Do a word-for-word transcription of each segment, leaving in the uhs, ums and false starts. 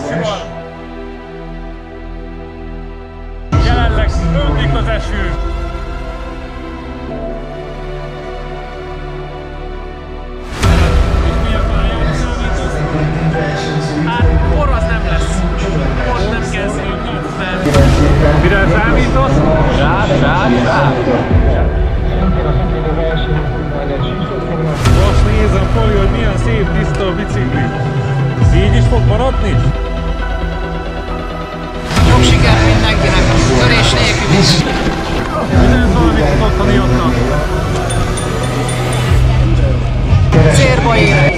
sivar. Jelenleg öntik az eső. És mi a pályán számítasz? Hát, por az nem lesz. Pont nem kell szívni. Mire számítasz? Rád, rád, rád. Most nézem, Pali, hogy milyen szép, tiszta a bicikli. Így is fog maradni? Sok sikert mindenkinek, törés nélkül is. Minden valamit otthoniaknak. Célba érek.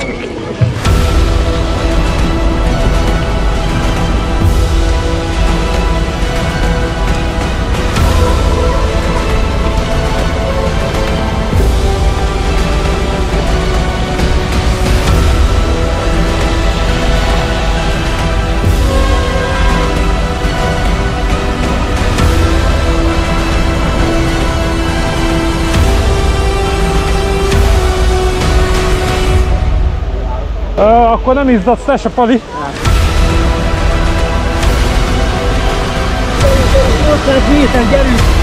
Uh, akkor nem izzadsz te se, Pali? nyolcvan méter, gyerünk!